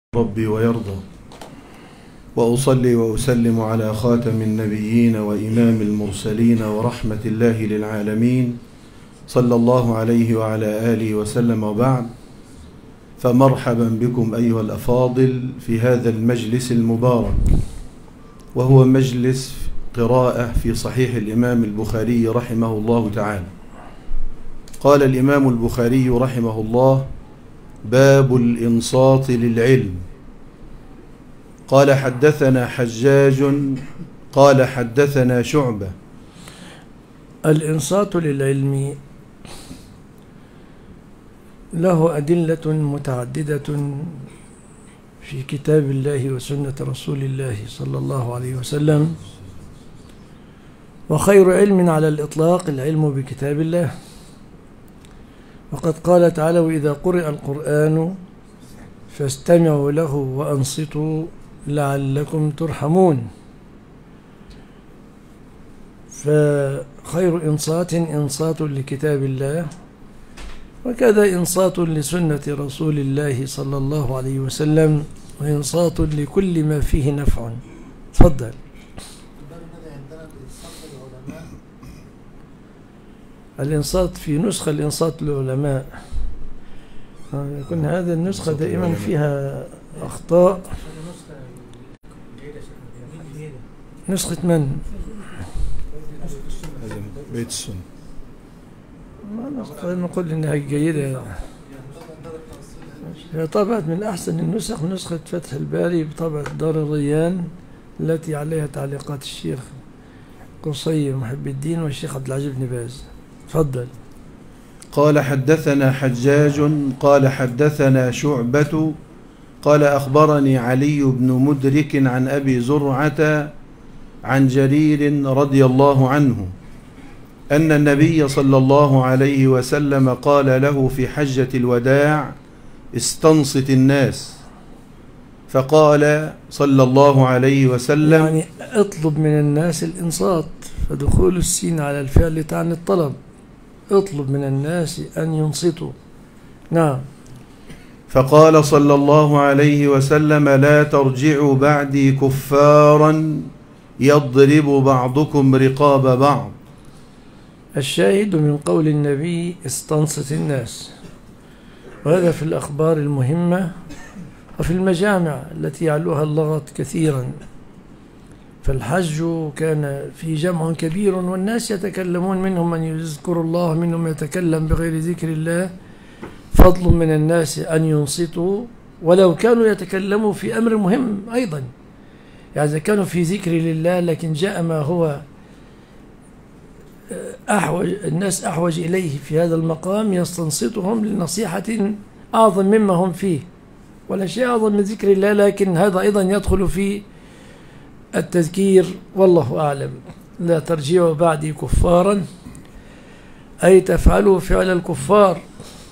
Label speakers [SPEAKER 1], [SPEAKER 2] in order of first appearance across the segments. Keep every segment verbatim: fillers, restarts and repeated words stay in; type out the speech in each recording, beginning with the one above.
[SPEAKER 1] ربي ويرضى، وأصلي وأسلم على خاتم النبيين وإمام المرسلين ورحمة الله للعالمين صلى الله عليه وعلى آله وسلم، وبعد. فمرحبا بكم أيها الأفاضل في هذا المجلس المبارك، وهو مجلس قراءة في صحيح الإمام البخاري رحمه الله تعالى. قال الإمام البخاري رحمه الله: باب الإنصات للعلم. قال حدثنا حجاج قال حدثنا شعبة.
[SPEAKER 2] الإنصات للعلم له أدلة متعددة في كتاب الله وسنة رسول الله صلى الله عليه وسلم، وخير علم على الإطلاق العلم بكتاب الله. وقد قال تعالى: وإذا قرئ القرآن فاستمعوا له وأنصتوا لعلكم ترحمون. فخير إنصات إنصات لكتاب الله، وكذا إنصات لسنة رسول الله صلى الله عليه وسلم، وإنصات لكل ما فيه نفع. تفضل. الإنصات في نسخة الإنصات للعلماء، يكون هذه النسخة دائما فيها أخطاء. نسخة من؟
[SPEAKER 1] بيت السنة.
[SPEAKER 2] ما نقول إنها جيدة، هي طبعت من أحسن النسخ نسخة فتح الباري بطبعة دار الريان، التي عليها تعليقات الشيخ قصي محب الدين والشيخ عبد العزيز بن باز. تفضل.
[SPEAKER 1] قال حدثنا حجاج قال حدثنا شعبة قال أخبرني علي بن مدرك عن أبي زرعة عن جرير رضي الله عنه أن النبي صلى الله عليه وسلم قال له في حجة الوداع: استنصت الناس. فقال صلى الله عليه وسلم:
[SPEAKER 2] يعني اطلب من الناس الإنصات، فدخول السين على الفعل تعني الطلب. اطلب من الناس أن ينصتوا. نعم.
[SPEAKER 1] فقال صلى الله عليه وسلم: لا ترجعوا بعدي كفارا يضرب بعضكم رقاب بعض.
[SPEAKER 2] الشاهد من قول النبي: استنصت الناس، وهذا في الأخبار المهمة وفي المجامع التي يعلوها اللغط كثيرا. فالحج كان في جمع كبير والناس يتكلمون، منهم من يذكر الله، منهم يتكلم بغير ذكر الله. فضل من الناس أن ينصتوا ولو كانوا يتكلموا في أمر مهم أيضا، يعني إذا كانوا في ذكر لله لكن جاء ما هو أحوج الناس أحوج إليه في هذا المقام، يستنصتهم لنصيحة أعظم مما هم فيه، ولا شيء أعظم من ذكر الله، لكن هذا أيضا يدخل في التذكير، والله أعلم. لا ترجعوا بعدي كفارا، أي تفعلوا فعل الكفار،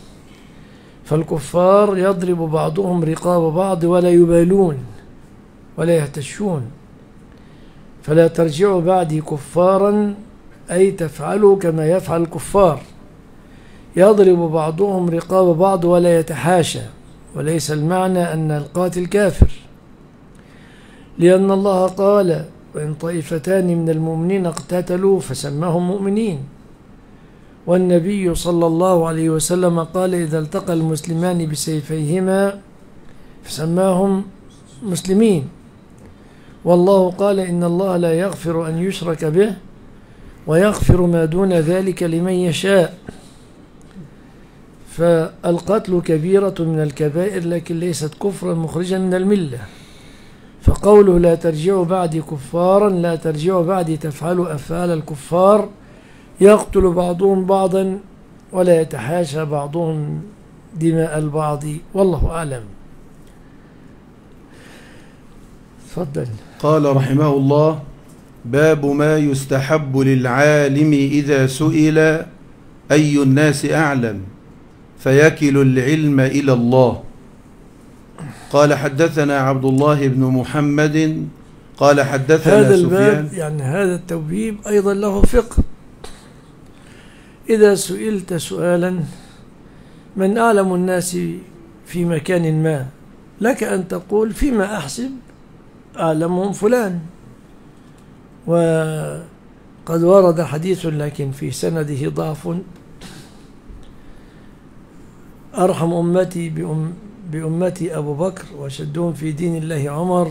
[SPEAKER 2] فالكفار يضرب بعضهم رقاب بعض ولا يبالون ولا يهتشون. فلا ترجعوا بعدي كفارا أي تفعلوا كما يفعل الكفار، يضرب بعضهم رقاب بعض ولا يتحاشى. وليس المعنى أن القاتل كافر، لأن الله قال: وإن طائفتان من المؤمنين اقتتلوا فسماهم مؤمنين. والنبي صلى الله عليه وسلم قال: إذا التقى المسلمان بسيفيهما فسماهم مسلمين. والله قال: إن الله لا يغفر أن يشرك به ويغفر ما دون ذلك لمن يشاء. فالقتل كبيرة من الكبائر، لكن ليست كفرا مخرجا من الملة. فقوله لا ترجعوا بعدي كفارا، لا ترجعوا بعدي تفعلوا أفعال الكفار، يقتل بعضهم بعضا ولا يتحاشى بعضهم دماء البعض، والله أعلم. تفضل.
[SPEAKER 1] قال رحمه الله: باب ما يستحب للعالم إذا سئل أي الناس أعلم فيكل العلم إلى الله. قال حدثنا عبد الله بن محمد قال حدثنا
[SPEAKER 2] هذا
[SPEAKER 1] سفيان.
[SPEAKER 2] الباب يعني هذا التوبيب أيضا له فقه. إذا سئلت سؤالا: من أعلم الناس في مكان ما، لك أن تقول فيما أحسب أعلمهم فلان. وقد ورد حديث لكن في سنده ضعف: أرحم أمتي بأم بأمتي أبو بكر، وأشدهم في دين الله عمر،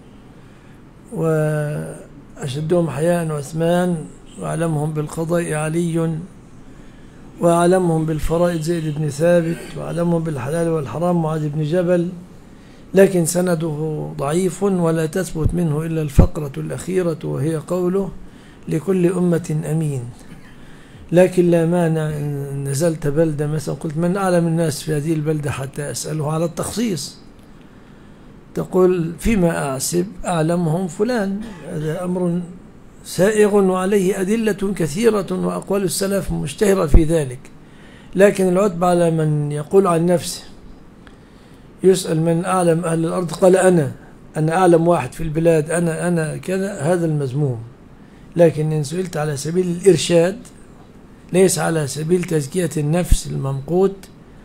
[SPEAKER 2] وأشدهم حياء عثمان، وأعلمهم بالقضاء علي، وأعلمهم بالفرائض زيد بن ثابت، وأعلمهم بالحلال والحرام معاذ بن جبل. لكن سنده ضعيف ولا تثبت منه إلا الفقرة الأخيرة، وهي قوله: لكل أمة أمين. لكن لا مانع إن نزلت بلدة مثلا قلت: من أعلم الناس في هذه البلدة حتى أسأله على التخصيص، تقول فيما أحسب أعلمهم فلان. هذا أمر سائغ وعليه أدلة كثيرة وأقوال السلف مشتهرة في ذلك. لكن العتب على من يقول عن نفسه، يسأل: من أعلم أهل الأرض؟ قال: أنا أنا أعلم واحد في البلاد، أنا أنا كذا. هذا المذموم. لكن إن سئلت على سبيل الإرشاد ليس على سبيل تزكية النفس الممقوت،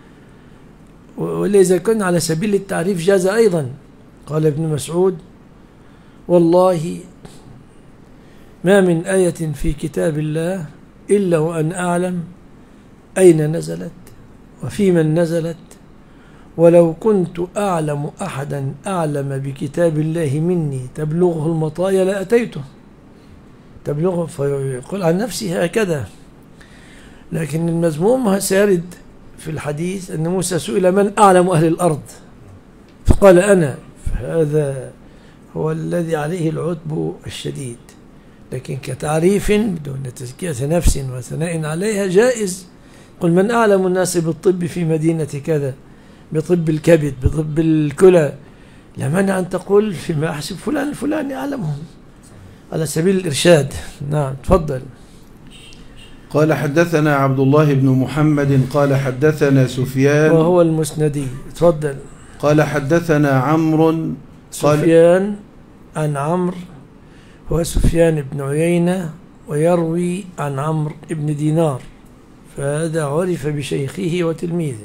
[SPEAKER 2] ولذا كان على سبيل التعريف جاز أيضا. قال ابن مسعود: والله ما من آية في كتاب الله إلا وأن أعلم أين نزلت وفي من نزلت، ولو كنت أعلم أحدا أعلم بكتاب الله مني تبلغه المطايا لأتيته. تبلغه، فيقول عن نفسه هكذا. لكن المذموم سيرد في الحديث أن موسى سئل: من أعلم أهل الأرض؟ فقال: أنا. فهذا هو الذي عليه العتب الشديد. لكن كتعريف بدون تزكية نفس وثناء عليها جائز. قل: من أعلم الناس بالطب في مدينة كذا، بطب الكبد، بطب الكلى. لا مانع أن تقول فيما أحسب فلان الفلاني أعلمهم، على سبيل الإرشاد. نعم، تفضل.
[SPEAKER 1] قال: حدثنا عبد الله بن محمد قال حدثنا سفيان،
[SPEAKER 2] وهو المسندي. تفضل.
[SPEAKER 1] قال: حدثنا عمرو.
[SPEAKER 2] سفيان عن عمرو، هو سفيان بن عيينة، ويروي عن عمرو بن دينار، فهذا عرف بشيخه وتلميذه.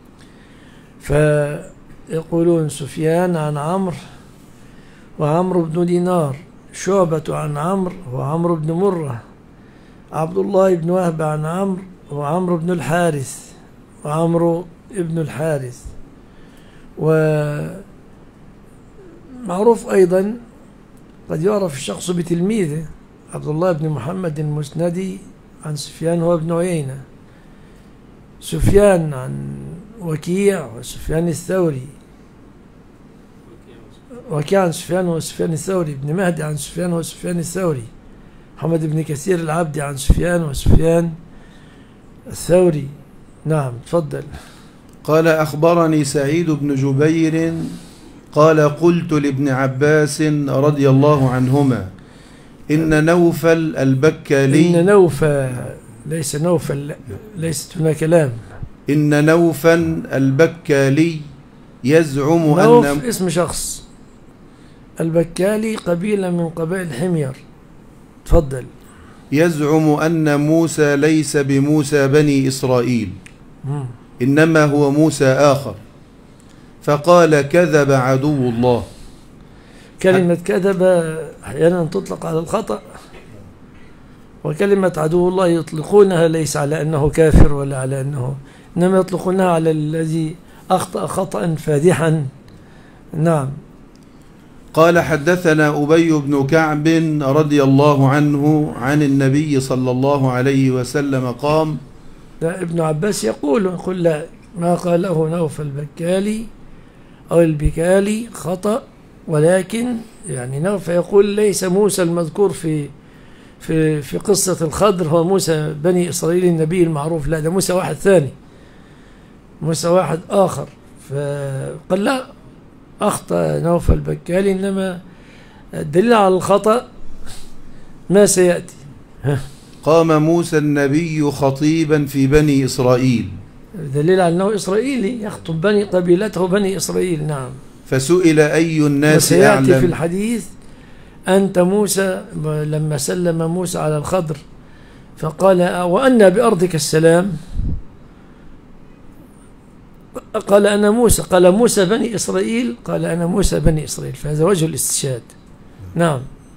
[SPEAKER 2] فيقولون سفيان عن عمرو، وعمرو بن دينار. شعبة عن عمرو وعمرو بن مرة. عبد الله بن وهب عن عمرو وعمرو بن الحارث وعمرو بن الحارث. ومعروف أيضا قد يعرف الشخص بتلميذه. عبد الله بن محمد المسندي عن سفيان هو ابن عيينة. سفيان عن وكيع وسفيان الثوري. وكيع عن سفيان وسفيان الثوري. ابن مهدي عن سفيان وسفيان الثوري. محمد بن كثير العبدي عن سفيان وسفيان الثوري. نعم، تفضل.
[SPEAKER 1] قال: أخبرني سعيد بن جبير قال: قلت لابن عباس رضي الله عنهما: إن نوفل البكالي.
[SPEAKER 2] إن نوفل، ليس نوفل، ليست هناك كلام.
[SPEAKER 1] إن نوفل البكالي يزعم
[SPEAKER 2] نوف
[SPEAKER 1] أن
[SPEAKER 2] اسم شخص، البكالي قبيلة من قبائل حمير. تفضل.
[SPEAKER 1] يزعم أن موسى ليس بموسى بني إسرائيل،
[SPEAKER 2] مم.
[SPEAKER 1] إنما هو موسى آخر. فقال: كذب عدو الله.
[SPEAKER 2] كلمة كذب أحيانا تطلق على الخطأ، وكلمة عدو الله يطلقونها ليس على أنه كافر ولا على أنه، إنما يطلقونها على الذي أخطأ خطأ فادحا. نعم.
[SPEAKER 1] قال: حدثنا أبي بن كعب رضي الله عنه عن النبي صلى الله عليه وسلم قام.
[SPEAKER 2] لا، ابن عباس يقول يقول لا، ما قاله نوف البكالي أو البكالي خطأ، ولكن يعني نوف يقول ليس موسى المذكور في في في قصة الخضر هو موسى بني إسرائيل النبي المعروف، لا، ده موسى واحد ثاني، موسى واحد آخر. فقال لا، أخطأ نوف البكالي، إنما الدليل على الخطأ ما سيأتي.
[SPEAKER 1] قام موسى النبي خطيبا في بني إسرائيل،
[SPEAKER 2] دليل على أنه إسرائيلي يخطب بني قبيلته بني إسرائيل. نعم.
[SPEAKER 1] فسئل أي الناس
[SPEAKER 2] أعلم. وسيأتي في
[SPEAKER 1] أعلم.
[SPEAKER 2] الحديث أنت موسى لما سلم موسى على الخضر فقال: وأنا بأرضك السلام. قال أنا موسى، قال موسى بني إسرائيل، قال أنا موسى بني إسرائيل، فهذا وجه الاستشهاد. نعم.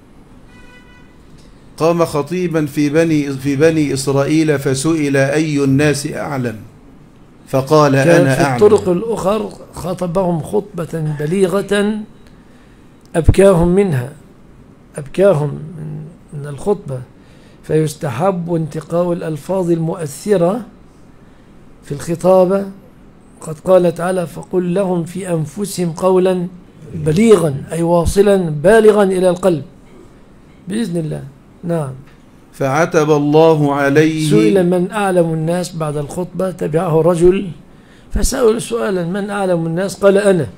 [SPEAKER 1] قام خطيبا في بني في بني إسرائيل فسئل أي الناس أعلم فقال أنا
[SPEAKER 2] في
[SPEAKER 1] أعلم.
[SPEAKER 2] الطرق الأخر خطبهم خطبة بليغة أبكاهم منها، أبكاهم من, من الخطبة. فيستحب انتقاء الألفاظ المؤثرة في الخطابة. قد قال تعالى فقل لهم في أنفسهم قولا بليغا، أي واصلا بالغا إلى القلب بإذن الله. نعم.
[SPEAKER 1] فعتب الله عليه.
[SPEAKER 2] سئل من أعلم الناس بعد الخطبة، تبعه رجل فسأل سؤالا من أعلم الناس، قال أنا.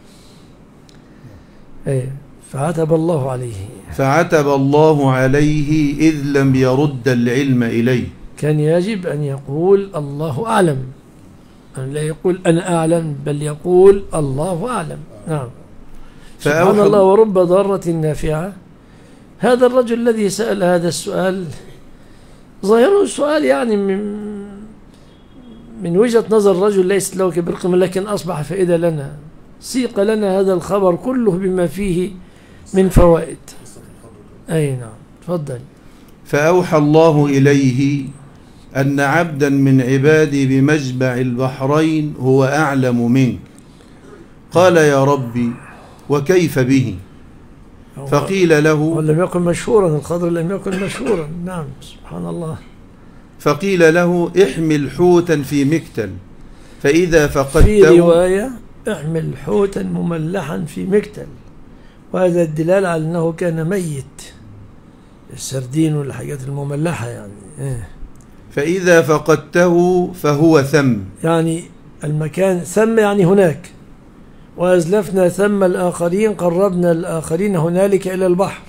[SPEAKER 2] أي فعتب الله عليه.
[SPEAKER 1] فعتب الله عليه إذ لم يرد العلم إليه.
[SPEAKER 2] كان يجب أن يقول الله أعلم، أن لا يقول أنا أعلم، بل يقول الله أعلم. نعم. سبحان الله. ورب ضارة نافعة. هذا الرجل الذي سأل هذا السؤال ظاهره السؤال يعني من, من وجهة نظر الرجل ليست له كبرقم، لكن أصبح فائدة لنا. سيق لنا هذا الخبر كله بما فيه من فوائد. أي نعم. تفضل.
[SPEAKER 1] فأوحى الله إليه أن عبدا من عبادي بمجمع البحرين هو أعلم منك. قال يا ربي وكيف به؟ فقيل له
[SPEAKER 2] ولم يكن مشهورا، الخضر لم يكن مشهورا. نعم. سبحان الله.
[SPEAKER 1] فقيل له احمل حوتا في مكتل فإذا فقدته.
[SPEAKER 2] في رواية احمل حوتا مملحا في مكتل، وهذا الدلال على أنه كان ميت، السردين والحاجات المملحة يعني. إيه.
[SPEAKER 1] فإذا فقدته فهو ثم،
[SPEAKER 2] يعني المكان ثم يعني هناك، وأزلفنا ثم الآخرين، قربنا الآخرين هنالك إلى البحر.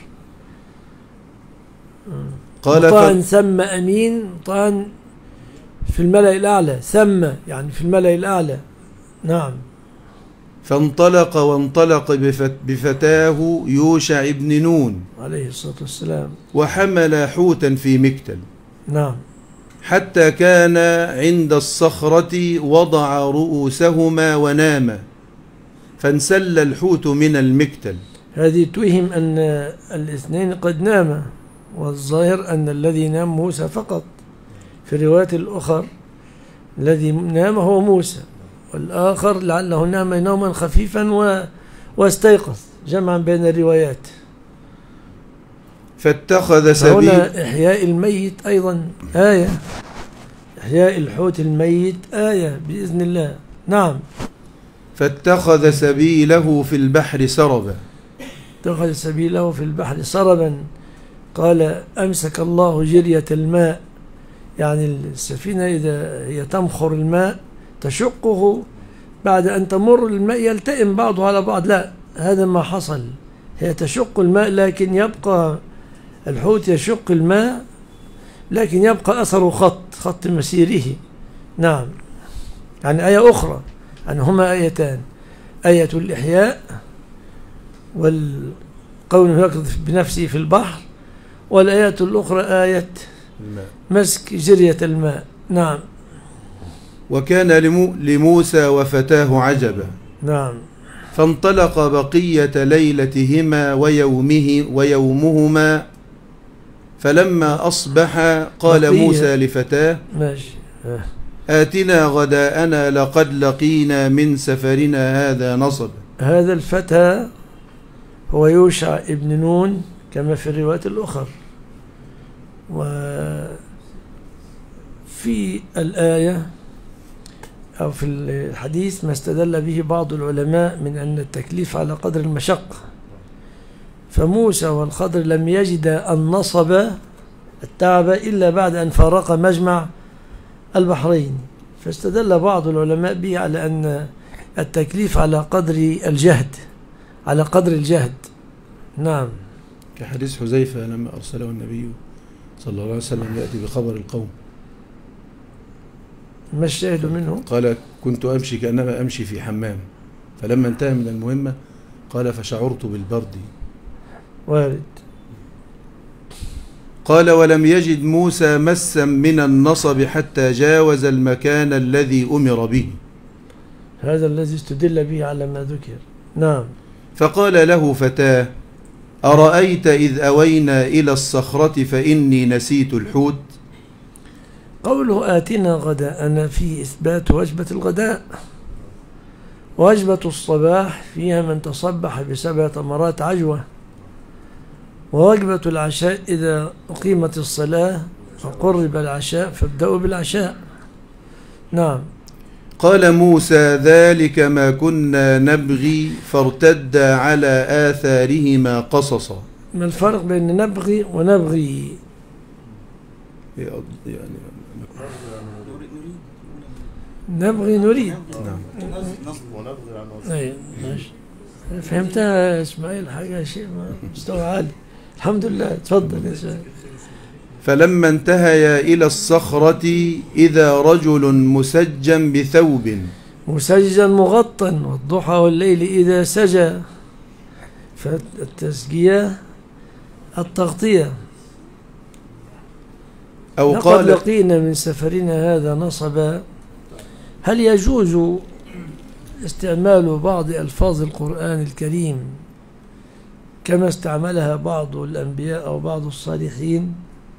[SPEAKER 1] قال
[SPEAKER 2] مطاعا ثم أمين، مطاعا في الملأ الأعلى، ثم يعني في الملأ الأعلى. نعم.
[SPEAKER 1] فانطلق وانطلق بفتاه يوشع بن نون
[SPEAKER 2] عليه الصلاة والسلام،
[SPEAKER 1] وحمل حوتا في مكتل.
[SPEAKER 2] نعم.
[SPEAKER 1] حتى كان عند الصخرة وضع رؤوسهما وناما فانسل الحوت من المكتل.
[SPEAKER 2] هذه توهم أن الاثنين قد ناما، والظاهر أن الذي نام موسى فقط. في الروايات الأخرى الذي نام هو موسى، والآخر لعله نام نوما خفيفا و... واستيقظ، جمعا بين الروايات.
[SPEAKER 1] فاتخذ سبيل.
[SPEAKER 2] هنا إحياء الميت أيضا آية، إحياء الحوت الميت آية بإذن الله. نعم.
[SPEAKER 1] فاتخذ سبيله في البحر سربا.
[SPEAKER 2] اتخذ سبيله في البحر سربا. قال أمسك الله جرية الماء، يعني السفينة إذا هي تمخر الماء تشقه، بعد أن تمر الماء يلتئم بعضه على بعض، لا، هذا ما حصل. هي تشق الماء لكن يبقى الحوت يشق الماء، لكن يبقى أثر خط خط مسيره. نعم. يعني آية أخرى، يعني هما آيتان، آية الإحياء والقول يقذف بنفسه في البحر، والآية الأخرى آية مسك جرية الماء. نعم.
[SPEAKER 1] وكان لموسى وفتاه عجبا.
[SPEAKER 2] نعم.
[SPEAKER 1] فانطلق بقية ليلتهما ويومه ويومهما، فلما أصبح قال موسى لفتاه
[SPEAKER 2] ماشي.
[SPEAKER 1] آتنا غداءنا لقد لقينا من سفرنا هذا نصب.
[SPEAKER 2] هذا الفتى هو يوشع ابن نون كما في الروايات الأخرى. وفي الآية أو في الحديث ما استدل به بعض العلماء من أن التكليف على قدر المشقة، فموسى والخضر لم يجد النصب التعب إلا بعد أن فارق مجمع البحرين، فاستدل بعض العلماء به على أن التكليف على قدر الجهد، على قدر الجهد. نعم.
[SPEAKER 1] كحديث حذيفة لما أرسله النبي صلى الله عليه وسلم يأتي بخبر القوم،
[SPEAKER 2] ما الشاهد منه؟
[SPEAKER 1] قال كنت أمشي كأنما أمشي في حمام، فلما انتهى من المهمة قال فشعرت بالبرد.
[SPEAKER 2] وارد.
[SPEAKER 1] قال ولم يجد موسى مسا من النصب حتى جاوز المكان الذي أمر به.
[SPEAKER 2] هذا الذي استدل به على ما ذكر. نعم.
[SPEAKER 1] فقال له فتاه: أرأيت إذ أوينا إلى الصخرة فإني نسيت الحوت؟
[SPEAKER 2] قوله آتنا غداءنا فيه إثبات وجبة الغداء. وجبة الصباح فيها من تصبح بسبع تمرات عجوة. ووجبة العشاء إذا أقيمت الصلاة فقرب العشاء فابدأوا بالعشاء. نعم.
[SPEAKER 1] قال موسى: ذلك ما كنا نبغي فارتدا على آثارهما قصصا.
[SPEAKER 2] ما الفرق بين نبغي ونبغي؟
[SPEAKER 1] يعني
[SPEAKER 2] نبغي نريد.
[SPEAKER 1] نعم.
[SPEAKER 2] أي ماشي. فهمتها إسماعيل حاجة شيء مستوى عالي. الحمد لله. تفضل يا شيخ.
[SPEAKER 1] فلما انتهيا إلى الصخرة إذا رجل مسجى بثوب.
[SPEAKER 2] مسجى مغطى، والضحى والليل إذا سجى. فالتسجية التغطية.
[SPEAKER 1] أو
[SPEAKER 2] لقد
[SPEAKER 1] قال:
[SPEAKER 2] لقينا من سفرنا هذا نصبا. هل يجوز استعمال بعض ألفاظ القرآن الكريم كما استعملها بعض الأنبياء أو بعض الصالحين؟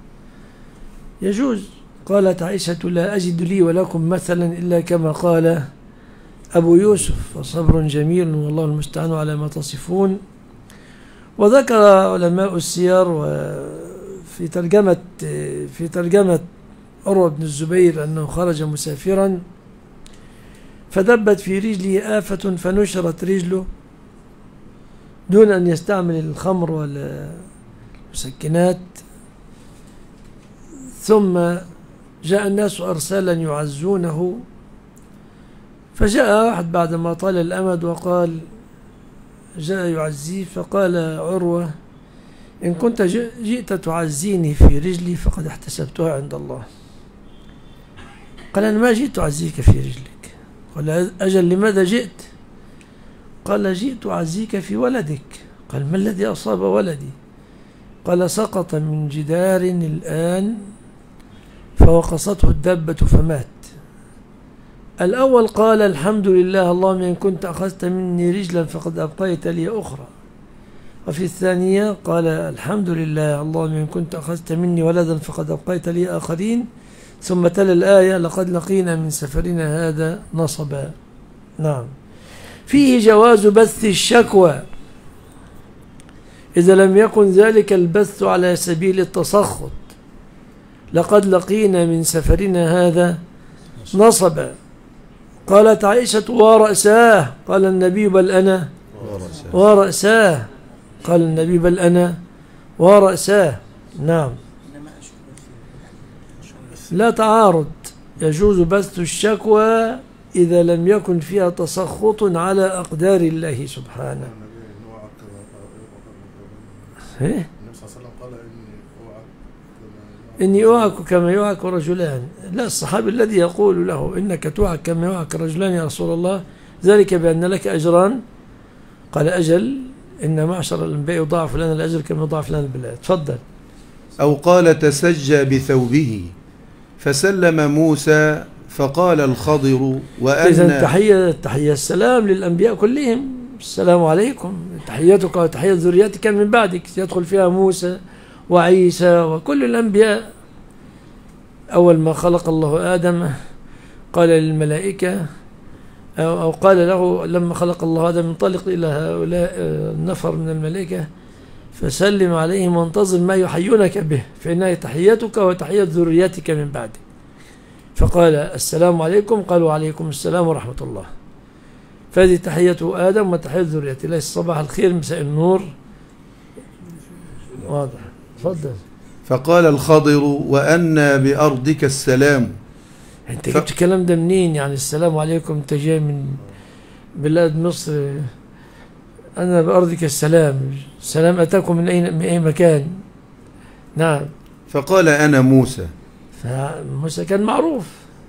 [SPEAKER 2] يجوز. قالت عائشة: لا أجد لي ولكم مثلا إلا كما قال أبو يوسف، وصبر جميل والله المستعان على ما تصفون. وذكر علماء السير وفي ترجمة في ترجمة عروة بن الزبير أنه خرج مسافرا فدبت في رجله آفة فنشرت رجله دون أن يستعمل الخمر والمسكنات. ثم جاء الناس أرسالا يعزونه، فجاء واحد بعدما طال الأمد وقال جاء يعزيه، فقال عروة: إن كنت جئت تعزيني في رجلي فقد احتسبتها عند الله. قال: أنا ما جئت أعزيك في رجلك. قال: أجل لماذا جئت؟ قال: جئت أعزيك في ولدك. قال: ما الذي أصاب ولدي؟ قال: سقط من جدار الآن فوقصته الدابة فمات. الأول قال: الحمد لله اللهم إن كنت أخذت مني رجلا فقد أبقيت لي أخرى. وفي الثانية قال: الحمد لله اللهم إن كنت أخذت مني ولدا فقد أبقيت لي آخرين. ثم تلا الآية: لقد لقينا من سفرنا هذا نصبا. نعم. فيه جواز بث الشكوى إذا لم يكن ذلك البث على سبيل التسخط. لقد لقينا من سفرنا هذا نصبا. قالت عائشة: ورأساه. قال النبي: بل أنا ورأساه. قال النبي: بل أنا ورأساه. نعم. لا تعارض. يجوز بث الشكوى إذا لم يكن فيها تسخط على أقدار الله سبحانه. إيه؟ إني أوعك كما يوعك رجلان. لا، الصحابي الذي يقول له: إنك توعك كما يوعك رجلان يا رسول الله، ذلك بأن لك أجران. قال: أجل، إن معشر الأنبياء يضاعف لنا الأجر كما يضاعف لنا البلاد. تفضل.
[SPEAKER 1] أو قال: تسجى بثوبه فسلم موسى فقال الخضر: وأن
[SPEAKER 2] إذن تحية تحية السلام للأنبياء كلهم. السلام عليكم، تحيتك وتحية ذريتك من بعدك، يدخل فيها موسى وعيسى وكل الأنبياء. أول ما خلق الله آدم قال للملائكة أو, أو قال له لما خلق الله آدم: انطلق إلى هؤلاء النفر من الملائكة فسلم عليهم وانتظر ما يحيونك به فإنها تحيتك وتحية ذريتك من بعدك. فقال: السلام عليكم. قالوا: عليكم السلام ورحمة الله. فهذه تحية آدم وتحية ذريته. ليس صباح الخير مساء النور. واضح. تفضل.
[SPEAKER 1] فقال الخضر: وأنا بأرضك السلام.
[SPEAKER 2] انت جبت ف... الكلام ده منين؟ يعني السلام عليكم انت جاي من بلاد مصر. أنا بأرضك السلام. السلام أتاكم من أي من أي مكان. نعم.
[SPEAKER 1] فقال: أنا موسى.
[SPEAKER 2] فموسى كان معروف.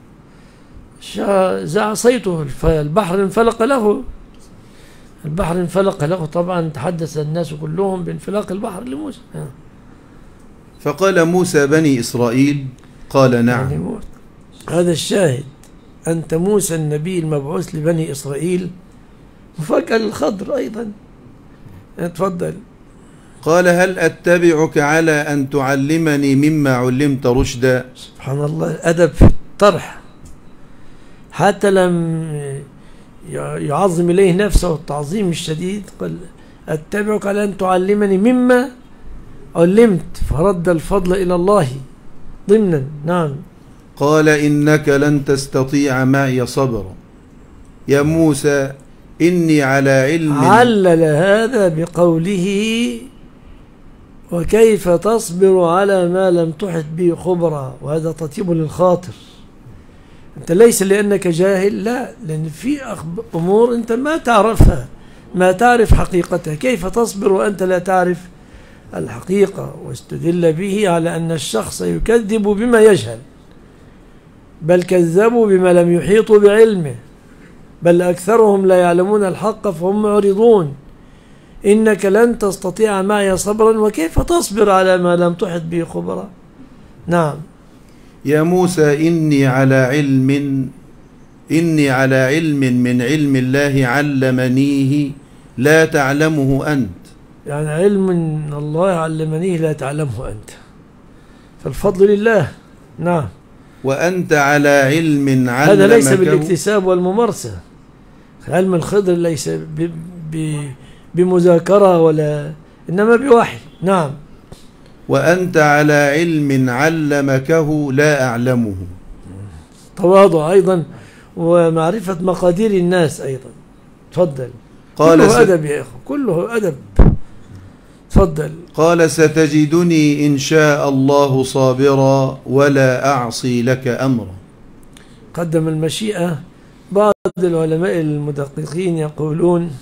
[SPEAKER 2] زع صيته فالبحر انفلق له. البحر انفلق له. طبعا تحدث الناس كلهم بانفلاق البحر لموسى.
[SPEAKER 1] فقال موسى: بني إسرائيل. قال: نعم.
[SPEAKER 2] يعني هذا الشاهد. أنت موسى النبي المبعوث لبني إسرائيل. مفاجأة للخضر أيضا. اتفضل.
[SPEAKER 1] قال هل أتبعك على أن تعلمني مما علمت رشدا.
[SPEAKER 2] سبحان الله، أدب في الطرح، حتى لم يعظم إليه نفسه التعظيم الشديد. قال أتبعك على أن تعلمني مما علمت، فرد الفضل إلى الله ضمنا. نعم.
[SPEAKER 1] قال إنك لن تستطيع معي صبرا يا موسى إني على علم.
[SPEAKER 2] علل هذا بقوله وكيف تصبر على ما لم تحط به خبرا، وهذا تطيب للخاطر. أنت ليس لأنك جاهل، لا، لأن في أمور أنت ما تعرفها، ما تعرف حقيقتها. كيف تصبر وأنت لا تعرف الحقيقة؟ واستدل به على أن الشخص يكذب بما يجهل، بل كذبوا بما لم يحيطوا بعلمه، بل أكثرهم لا يعلمون الحق فهم معرضون. إنك لن تستطيع معي صبرا وكيف تصبر على ما لم تحط به خبرا. نعم.
[SPEAKER 1] يا موسى إني على علم إني على علم من علم الله علمنيه لا تعلمه أنت.
[SPEAKER 2] يعني علم من الله علمنيه لا تعلمه أنت، فالفضل لله. نعم.
[SPEAKER 1] وأنت على علم علمك.
[SPEAKER 2] هذا ليس بالاكتساب والممارسة. علم الخضر ليس ب... ب... بمذاكرة ولا، إنما بوحي. نعم.
[SPEAKER 1] وأنت على علم علمكه لا أعلمه.
[SPEAKER 2] تواضع أيضا ومعرفة مقادير الناس أيضا. تفضل.
[SPEAKER 1] قال
[SPEAKER 2] كله
[SPEAKER 1] س...
[SPEAKER 2] أدب يا أخو، كله أدب. تفضل.
[SPEAKER 1] قال ستجدني إن شاء الله صابرا ولا أعصي لك أمرا.
[SPEAKER 2] قدم المشيئة. بعض العلماء المدققين يقولون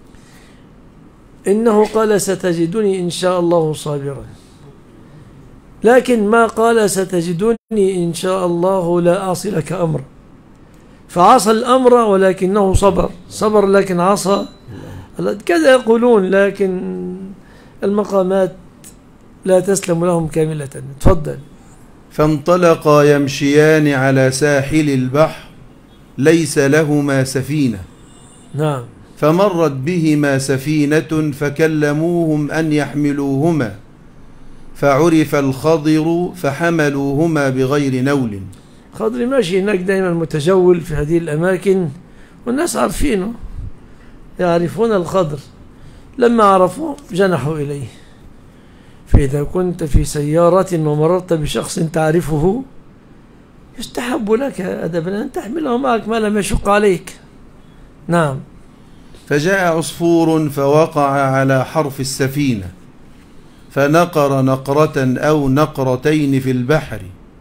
[SPEAKER 2] إنه قال ستجدني إن شاء الله صابرا، لكن ما قال ستجدني إن شاء الله لا أعصي لك أمرا، فعصى الأمر ولكنه صبر، صبر لكن عصى. كذا يقولون، لكن المقامات لا تسلم لهم كاملة. تفضل.
[SPEAKER 1] فانطلقا يمشيان على ساحل البحر ليس لهما سفينة.
[SPEAKER 2] نعم.
[SPEAKER 1] فمرت بهما سفينة فكلموهم أن يحملوهما فعرف الخضر فحملوهما بغير نول.
[SPEAKER 2] خضر ماشي هناك دائما متجول في هذه الأماكن، والناس عارفينه، يعرفون الخضر. لما عرفوه جنحوا إليه. فإذا كنت في سيارة ومررت بشخص تعرفه يستحب لك أدبا أن تحمله معك ما لم يشق عليك. نعم.
[SPEAKER 1] فجاء عصفور فوقع على حرف السفينة فنقر نقرة أو نقرتين في البحر.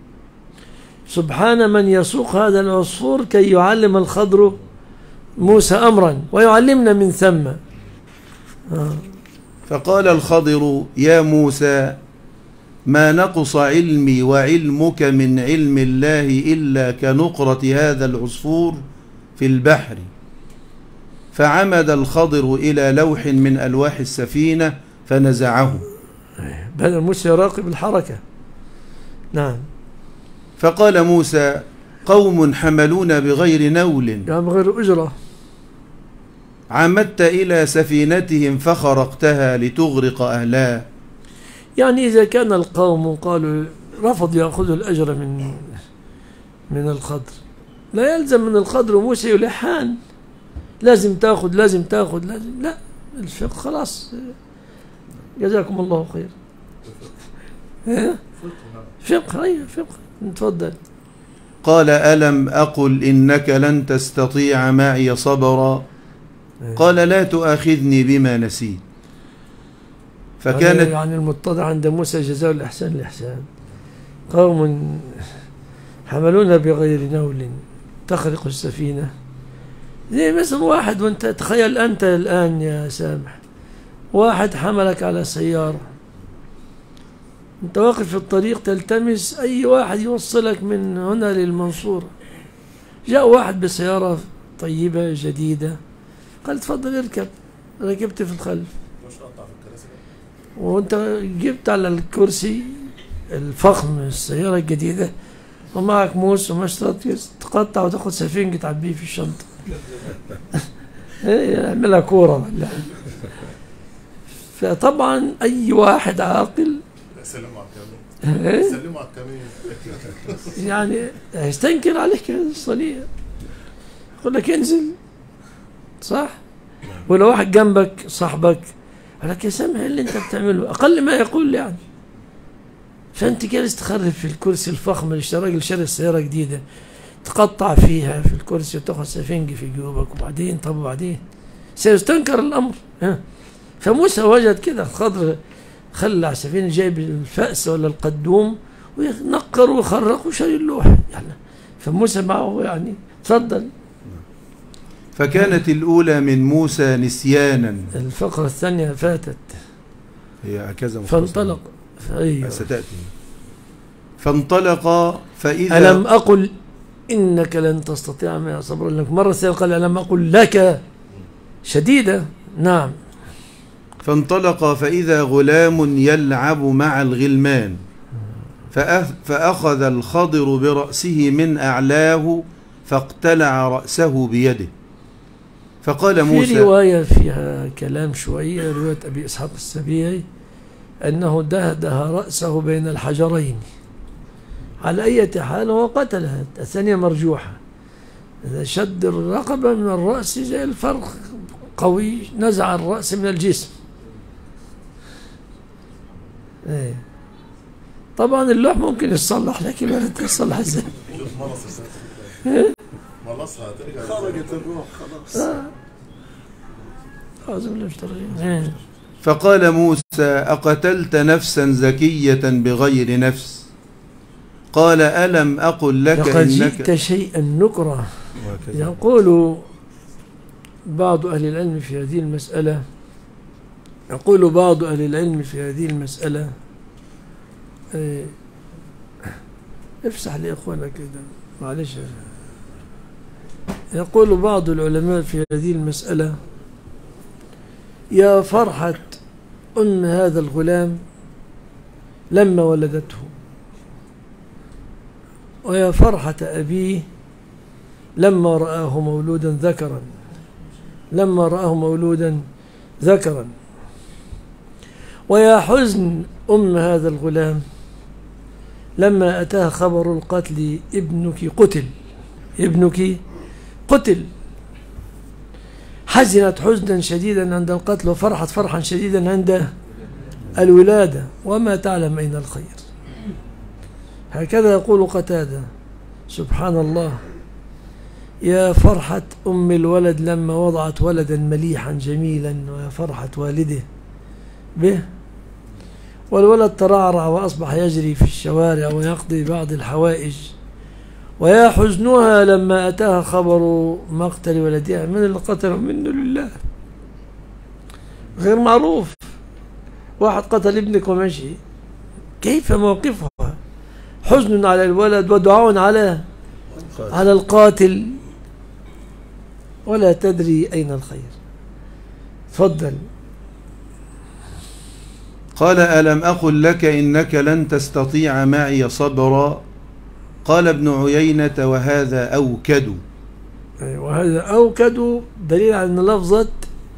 [SPEAKER 2] سبحان من يسوق هذا العصفور كي يعلم الخضر موسى أمرا ويعلمنا من ثم. آه.
[SPEAKER 1] فقال الخضر يا موسى ما نقص علمي وعلمك من علم الله إلا كنقرة هذا العصفور في البحر. فعمد الخضر إلى لوح من ألواح السفينة فنزعه.
[SPEAKER 2] بدأ موسى يراقب الحركة. نعم.
[SPEAKER 1] فقال موسى قوم حملون بغير نول،
[SPEAKER 2] يعني بغير أجرة.
[SPEAKER 1] عمدت إلى سفينتهم فخرقتها لتغرق أهلها.
[SPEAKER 2] يعني إذا كان القوم قالوا رفضوا يأخذوا الأجر من من الخضر، لا يلزم من الخضر وموسى يلحان لازم تأخذ لازم تأخذ لازم، لا، الفقه خلاص. جزاكم الله خير. فقه. أيوة فقه. نتفضل.
[SPEAKER 1] قال ألم أقل إنك لن تستطيع معي صبرا. قال لا تؤاخذني بما نسيت. فكانت
[SPEAKER 2] ومعك موس ومشطط تقطع وتاخد سفنج تعبيه في الشنطة. اعملها كورة ولا. فطبعا أي واحد عاقل
[SPEAKER 3] سلموا على الكمين سلموا على الكمين
[SPEAKER 2] يعني هيستنكر عليك هذا الصنيع، يقول لك انزل، صح؟ ولو واحد جنبك صاحبك قال لك يا سامح اللي انت بتعمله، أقل ما يقول يعني. فأنت جالس تخرب في الكرسي الفخم اللي راجل شاري سيارة جديدة، تقطع فيها في الكرسي وتاخد سفنج في جيوبك، وبعدين طب وبعدين سيستنكر الأمر. ها. فموسى وجد كده الخضر خلع سفينة جايب الفأس ولا القدوم وينقر ويخرق وشاري اللوح يعني. فموسى معه يعني. تفضل.
[SPEAKER 1] فكانت الأولى من موسى نسيانا.
[SPEAKER 2] الفقرة الثانية فاتت،
[SPEAKER 1] هي هكذا
[SPEAKER 2] فانطلق. أيوه.
[SPEAKER 1] ستأتي. فانطلق فإذا
[SPEAKER 2] ألم أقل إنك لن تستطيع معي صبرا. لك مرة ثانية قال ألم أقل لك شديدة. نعم.
[SPEAKER 1] فانطلق فإذا غلام يلعب مع الغلمان فأخذ الخضر برأسه من أعلاه فاقتلع رأسه بيده. فقال موسى،
[SPEAKER 2] في رواية فيها كلام شوية، رواية أبي إسحاق السبيعي أنه دهده رأسه بين الحجرين. على أي حال هو قتلها. الثانية مرجوحة. إذا شد الرقبة من الرأس زي الفرق قوي، نزع الرأس من الجسم. ايه. طبعا اللوح ممكن يتصلح، لكن ما تتصلح ازاي؟
[SPEAKER 3] ملصها
[SPEAKER 4] خرجت الروح خلاص.
[SPEAKER 2] آه.
[SPEAKER 1] فقال موسى أقتلت نفسا زكية بغير نفس؟ قال ألم أقل لك
[SPEAKER 2] لقد
[SPEAKER 1] إنك
[SPEAKER 2] جئت شيئا نكرا. يقول بعض أهل العلم في هذه المسألة يقول بعض أهل العلم في هذه المسألة ايه افسح لي أخوانا كده معلش. يقول بعض العلماء في هذه المسألة يا فرحة أم هذا الغلام لما ولدته، ويا فرحة أبيه لما رآه مولودا ذكرا لما رآه مولودا ذكرا ويا حزن أم هذا الغلام لما أتاه خبر القتل ابنك قتل ابنك قتل. حزنت حزنا شديدا عند القتل وفرحت فرحا شديدا عند الولادة، وما تعلم أين الخير. هكذا يقول قتادة. سبحان الله. يا فرحة أم الولد لما وضعت ولدا مليحا جميلا، ويا فرحة والده به، والولد ترعرع وأصبح يجري في الشوارع ويقضي بعض الحوائج. ويا حزنها لما أتاها خبر مقتل ولدها. من اللي قتله؟ منه لله، غير معروف. واحد قتل ابنك ومشي، كيف موقفها؟ حزن على الولد ودعاء على على القاتل، ولا تدري أين الخير. تفضل.
[SPEAKER 1] قال ألم أقل لك إنك لن تستطيع معي صبرا؟ قال ابن عيينة وهذا أوكد.
[SPEAKER 2] وهذا أوكد دليل على أن لفظة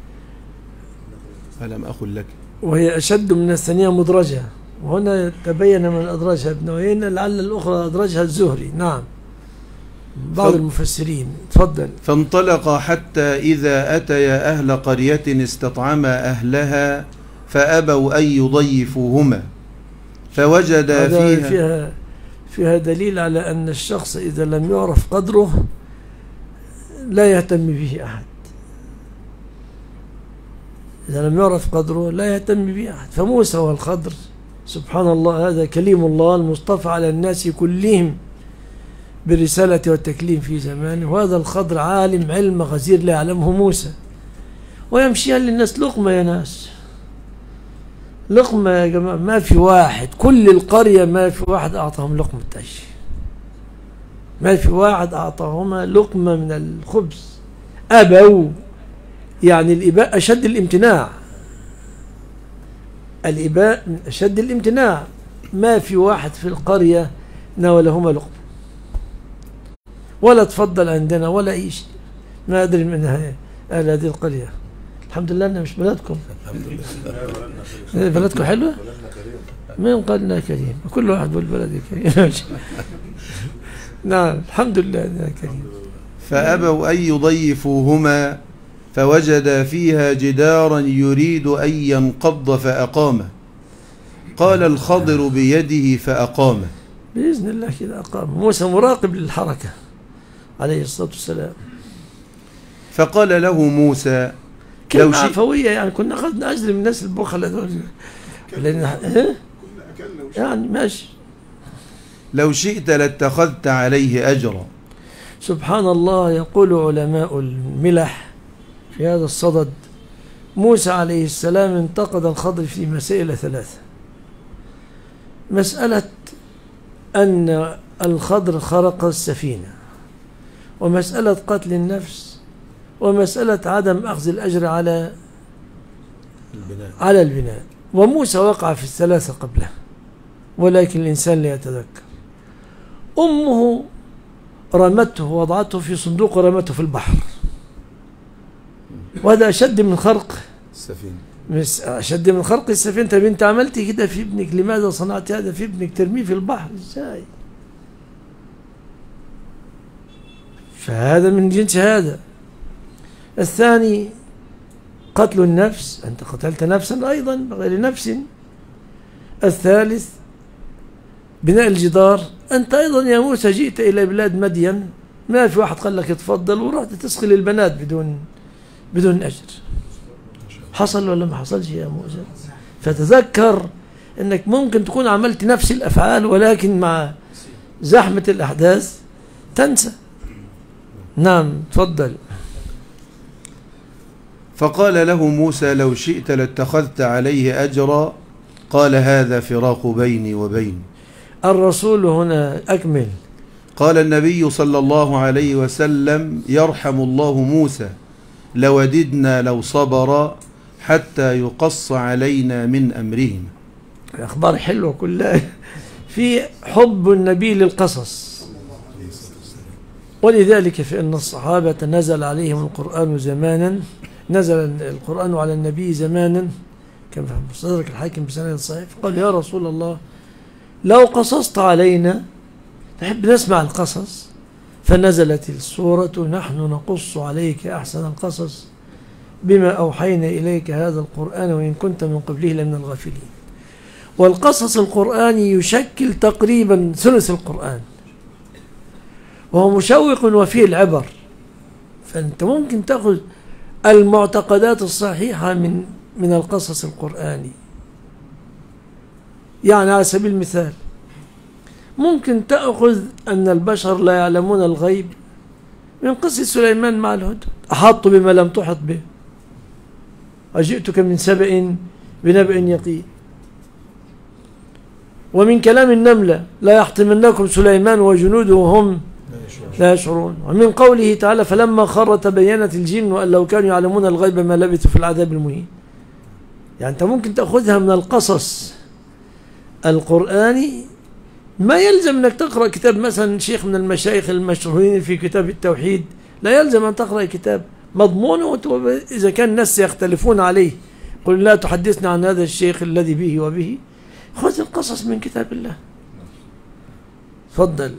[SPEAKER 1] ألم أقل لك
[SPEAKER 2] وهي أشد من الثانية مدرجة، وهنا تبين من أدرجها ابن عيينة، لعل الأخرى أدرجها الزهري. نعم، بعض المفسرين. تفضل.
[SPEAKER 1] فانطلق حتى إذا أتيا أهل قرية استطعما أهلها فأبوا أن يضيفوهما فوجدا فيها
[SPEAKER 2] فيها فيها دليل على أن الشخص إذا لم يعرف قدره لا يهتم به أحد. إذا لم يعرف قدره لا يهتم به أحد. فموسى والخضر سبحان الله، هذا كليم الله المصطفى على الناس كلهم بالرسالة والتكليم في زمانه، وهذا الخضر عالم علم غزير لا يعلمه موسى، ويمشيها للناس لقمة. يا ناس لقمة يا جماعة، ما في واحد، كل القرية ما في واحد أعطاهم لقمة عيش، ما في واحد أعطاهما لقمة من الخبز. أبوا، يعني الإباء أشد الامتناع، الإباء من أشد الامتناع. ما في واحد في القرية ناولهما لقمة. ولا تفضل عندنا ولا أي شيء. ما أدري من أهل هذه القرية. الحمد لله أننا مش بلدكم. بلدكم حلوة؟ من قالنا كريم؟ كل واحد بالبلد كريم. نعم الحمد لله أننا كريم.
[SPEAKER 1] فأبوا أن يضيفوهما فوجد فيها جدارا يريد أن ينقض فأقامه. قال الخضر بيده فأقامه.
[SPEAKER 2] بإذن الله كده أقام. موسى مراقب للحركة عليه الصلاة والسلام.
[SPEAKER 1] فقال له موسى
[SPEAKER 2] كلمة عفوية يعني كنا أخذنا أجر من الناس البخلة دول لأن يعني ماشي.
[SPEAKER 1] لو شئت لاتخذت عليه أجرا.
[SPEAKER 2] سبحان الله. يقول علماء الملح في هذا الصدد موسى عليه السلام انتقد الخضر في مسائل ثلاثة. مسألة أن الخضر خرق السفينة، ومسألة قتل النفس، ومسألة عدم أخذ الأجر على البناء. على البناء. وموسى وقع في الثلاثة قبله ولكن الإنسان لا يتذكر. أمه رمته وضعته في صندوق ورمته في البحر، وهذا أشد من خرق
[SPEAKER 1] السفينة.
[SPEAKER 2] مش أشد من خرق السفينة. طيب أنت عملت كده في ابنك، لماذا صنعت هذا في ابنك؟ ترميه في البحر إزاي؟ فهذا من جنس هذا. الثاني قتل النفس، أنت قتلت نفسا أيضا بغير نفس. الثالث بناء الجدار، أنت أيضا يا موسى جئت إلى بلاد مدين ما في واحد قال لك اتفضل ورحت تسقي للبنات بدون بدون أجر. حصل ولا ما حصلش يا موسى؟ فتذكر أنك ممكن تكون عملت نفس الأفعال ولكن مع زحمة الأحداث تنسى. نعم تفضل.
[SPEAKER 1] فقال له موسى لو شئت لاتخذت عليه أجرا. قال هذا فراق بيني وبيني.
[SPEAKER 2] الرسول هنا أكمل.
[SPEAKER 1] قال النبي صلى الله عليه وسلم يرحم الله موسى لوددنا لو صبر حتى يقص علينا من أمرهم.
[SPEAKER 2] أخبار حلوة كلها في حب النبي للقصص. ولذلك فإن الصحابة نزل عليهم القرآن زمانا، نزل القرآن على النبي زمانا كما في مستدرك الحاكم بسند صحيح، قال يا رسول الله لو قصصت علينا نحب نسمع القصص. فنزلت السورة نحن نقص عليك أحسن القصص بما أوحينا إليك هذا القرآن وإن كنت من قبله لمن الغافلين. والقصص القرآني يشكل تقريبا ثلث القرآن، وهو مشوق وفيه العبر. فأنت ممكن تأخذ المعتقدات الصحيحة من من القصص القرآني. يعني على سبيل المثال ممكن تأخذ أن البشر لا يعلمون الغيب من قصة سليمان مع الهدهد. أحط بما لم تحط به، أجئتك من سبأ بنبأ يقين. ومن كلام النملة لا يحطمنكم سليمان وجنوده وهم لا يشعرون. ومن قوله تعالى فلما خر تبينت الجن وأن لو كانوا يعلمون الغيب ما لبثوا في العذاب المهين. يعني أنت ممكن تأخذها من القصص القرآني. ما يلزم أنك تقرأ كتاب مثلا شيخ من المشايخ المشهورين في كتاب التوحيد، لا يلزم أن تقرأ كتاب مضمونه إذا كان الناس يختلفون عليه. قل لا تحدثنا عن هذا الشيخ الذي به وبه. خذ القصص من كتاب الله. تفضل.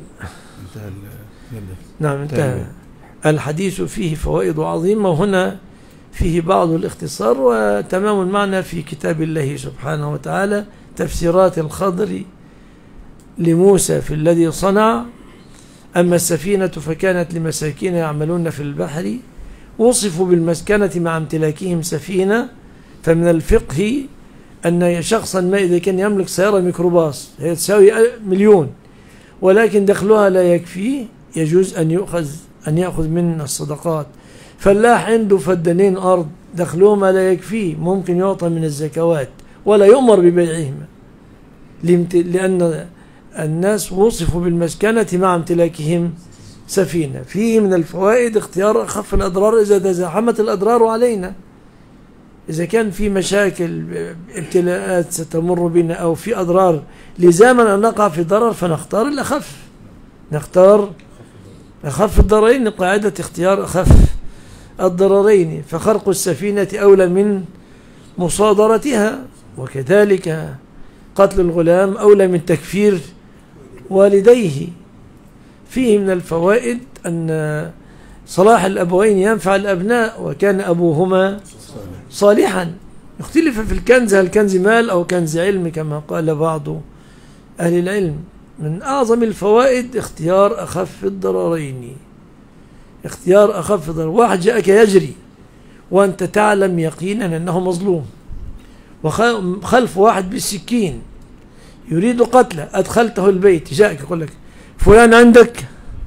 [SPEAKER 2] نعم انتهى الحديث. فيه فوائد عظيمة، وهنا فيه بعض الاختصار وتمام المعنى في كتاب الله سبحانه وتعالى. تفسيرات الخضر لموسى في الذي صنع. أما السفينة فكانت لمساكين يعملون في البحر وصفوا بالمسكنة مع امتلاكهم سفينة. فمن الفقه أن شخصا ما إذا كان يملك سيارة ميكروباص هي تساوي مليون ولكن دخلها لا يكفيه، يجوز أن يأخذ أن يأخذ من الصدقات. فلاح عنده فدانين أرض دخلهما لا يكفيه، ممكن يعطى من الزكوات ولا يؤمر ببيعهما، لأن الناس وصفوا بالمسكنة مع امتلاكهم سفينة. فيه من الفوائد اختيار أخف الأضرار إذا تزاحمت الأضرار علينا. إذا كان في مشاكل ابتلاءات ستمر بنا أو في أضرار لزاما أن نقع في ضرر فنختار الأخف، نختار أخف الضررين قاعدة اختيار أخف الضررين، فخرق السفينة أولى من مصادرتها، وكذلك قتل الغلام أولى من تكفير والديه. فيه من الفوائد أن صلاح الأبوين ينفع الأبناء وكان أبوهما صالحا. يختلف في الكنز، هل كنز مال أو كنز علم كما قال بعض أهل العلم. من أعظم الفوائد اختيار أخف الضررين، اختيار أخف الضرر. واحد جاءك يجري وأنت تعلم يقينا أنه مظلوم، وخلف واحد بالسكين يريد قتله، أدخلته البيت، جاءك يقول لك فلان عندك،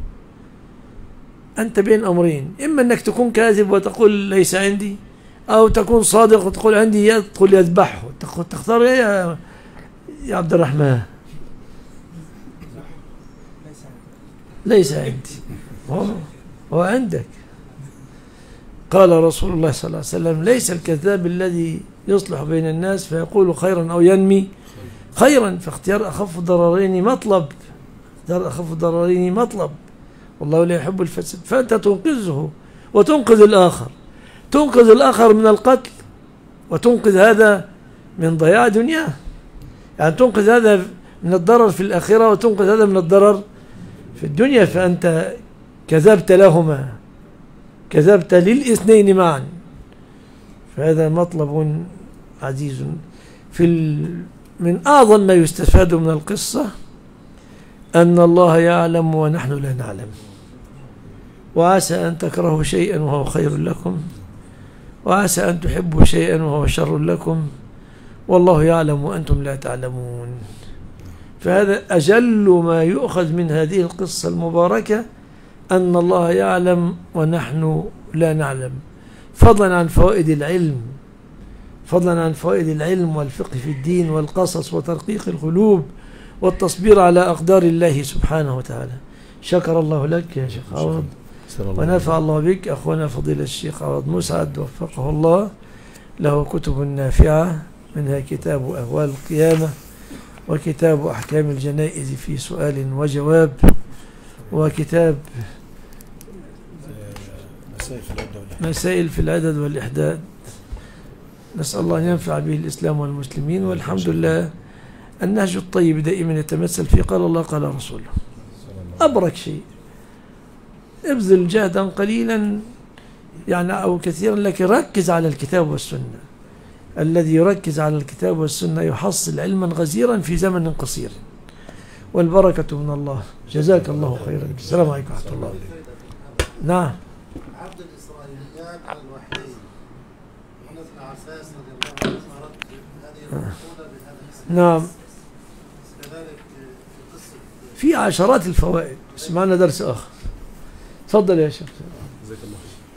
[SPEAKER 2] أنت بين أمرين، إما أنك تكون كاذب وتقول ليس عندي، أو تكون صادق وتقول عندي، يدخل يذبحه. تختار إيه يا يا عبد الرحمن؟ ليس عندي، هو, هو عندك. قال رسول الله صلى الله عليه وسلم: ليس الكذاب الذي يصلح بين الناس فيقول خيرا أو ينمي خيرا. فاختيار أخف الضررين مطلب، اختيار أخف الضررين مطلب، والله لا يحب الفساد. فأنت تنقذه وتنقذ الآخر، تنقذ الآخر من القتل وتنقذ هذا من ضياع دنياه، يعني تنقذ هذا من الضرر في الآخرة وتنقذ هذا من الضرر في الدنيا. فأنت كذبت لهما، كذبت للاثنين معا، فهذا مطلب عزيز. في ال... من أعظم ما يستفاد من القصة أن الله يعلم ونحن لا نعلم، وعسى أن تكرهوا شيئا وهو خير لكم، وعسى أن تحبوا شيئا وهو شر لكم، والله يعلم وأنتم لا تعلمون. فهذا أجل ما يؤخذ من هذه القصة المباركة، أن الله يعلم ونحن لا نعلم، فضلا عن فوائد العلم، فضلا عن فوائد العلم والفقه في الدين والقصص وترقيق القلوب والتصبير على أقدار الله سبحانه وتعالى. شكر الله لك يا شيخ عوض، ونفع الله بك أخونا فضيلة الشيخ عوض مسعد، وفقه الله، له كتب نافعة، منها كتاب أهوال القيامة، وكتاب أحكام الجنائز في سؤال وجواب، وكتاب مسائل في العدد والإحداد. نسأل الله أن ينفع به الإسلام والمسلمين. والحمد لله النهج الطيب دائما يتمثل في قال الله قال رسوله. أبرك شيء، ابذل جهدا قليلا يعني أو كثيرا، لكن ركز على الكتاب والسنة. الذي يركز على الكتاب والسنة يحصل علما غزيرا في زمن قصير، والبركة من الله. جزاك الله خيرا. السلام عليكم ورحمة الله. نعم.
[SPEAKER 3] عبد الإسرائيليات على الوحيين ونزل عساس رضي الله عنه صارت هذه المقولة بهذا الاسم.
[SPEAKER 2] نعم.
[SPEAKER 3] كذلك في قصة
[SPEAKER 2] في عشرات الفوائد. اسمعنا درس آخر. تفضل يا شيخ.
[SPEAKER 4] جزاك الله خير.